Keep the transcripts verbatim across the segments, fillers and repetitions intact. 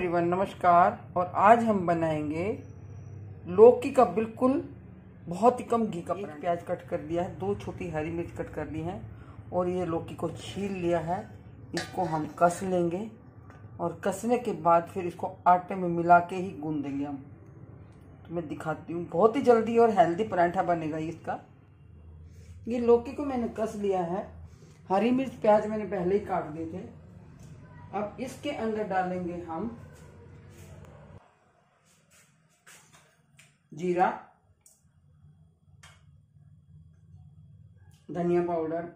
Everyone, नमस्कार। और आज हम बनाएंगे लौकी का बिल्कुल बहुत ही कम घी का पराठा। प्याज कट कर दिया है, दो छोटी हरी मिर्च कट कर ली है और ये लौकी को छील लिया है। इसको हम कस लेंगे और कसने के बाद फिर इसको आटे में मिला के ही गूंद देंगे हम। तो मैं दिखाती हूँ, बहुत ही जल्दी और हेल्दी पराठा बनेगा इसका। ये लौकी को मैंने कस लिया है, हरी मिर्च प्याज मैंने पहले ही काट दिए थे। अब इसके अंदर डालेंगे हम जीरा, धनिया पाउडर,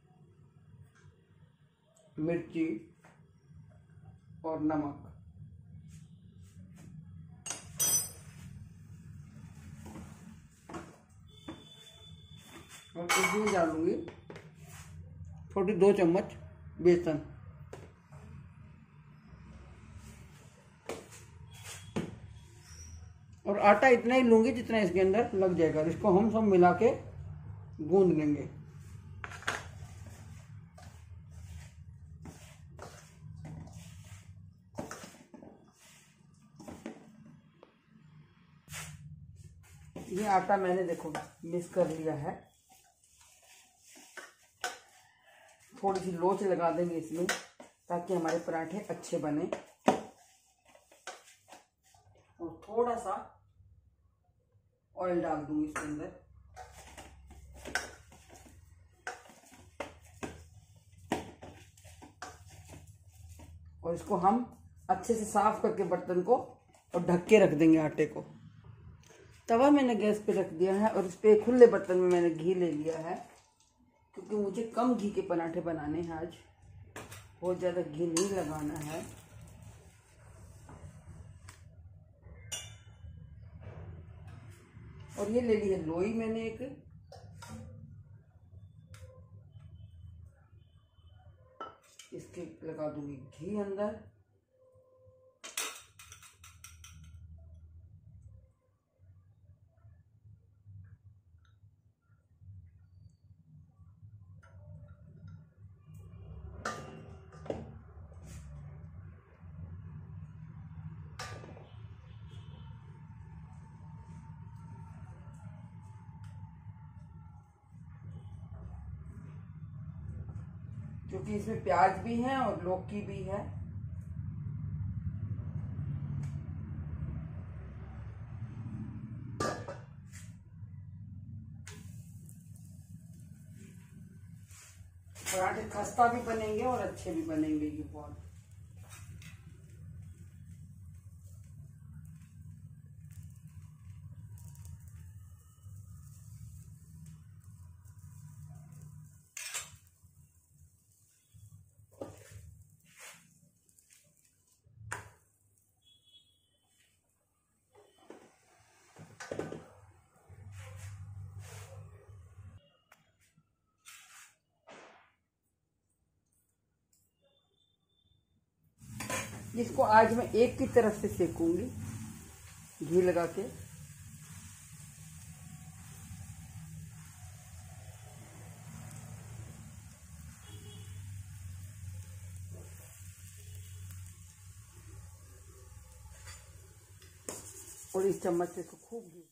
मिर्ची और नमक। और इसमें डालूंगी छोटी दो चम्मच बेसन। और आटा इतना ही लूंगी जितना इसके अंदर लग जाएगा। इसको हम सब मिला के गूंद लेंगे। ये आटा मैंने देखो मिक्स कर लिया है। थोड़ी सी लोच लगा देंगे इसमें ताकि हमारे पराठे अच्छे बने। और थोड़ा सा ऑयल डाल दूंगी इसके अंदर। और इसको हम अच्छे से साफ करके बर्तन को और ढक के रख देंगे आटे को। तवा मैंने गैस पे रख दिया है और इस पे खुले बर्तन में मैंने घी ले लिया है, क्योंकि मुझे कम घी के पराठे बनाने हैं आज। बहुत ज़्यादा घी नहीं लगाना है। और ये ले ली है लोई मैंने एक। इसके लगा दूंगी घी अंदर। क्योंकि इसमें प्याज भी है और लौकी भी है। पराठे खस्ता भी बनेंगे और अच्छे भी बनेंगे ये बहुत। इसको आज मैं एक की तरफ से सेकूंगी घी लगा के। और इस चम्मच से इसको खूब घी।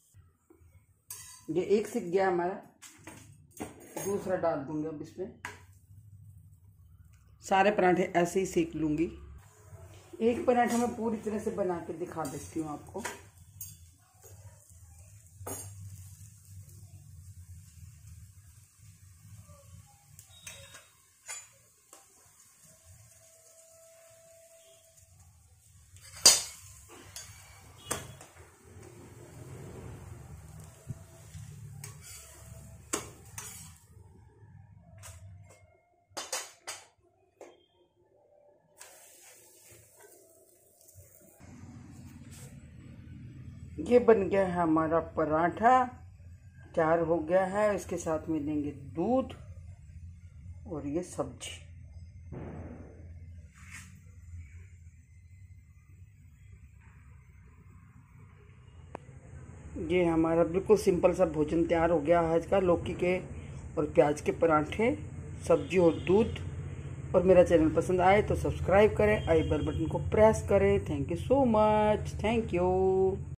ये एक सिक गया हमारा, दूसरा डाल दूंगी अब इसमें। सारे पराठे ऐसे ही सेक लूंगी। एक पराठा मैं पूरी तरह से बना के दिखा देती हूँ आपको। ये बन गया है हमारा पराठा, तैयार हो गया है। इसके साथ में देंगे दूध और ये सब्जी। ये हमारा बिल्कुल सिंपल सा भोजन तैयार हो गया आज का। लौकी के और प्याज के पराठे, सब्जी और दूध। और मेरा चैनल पसंद आए तो सब्सक्राइब करें, आई बेल बटन को प्रेस करें। Thank you so much. Thank you.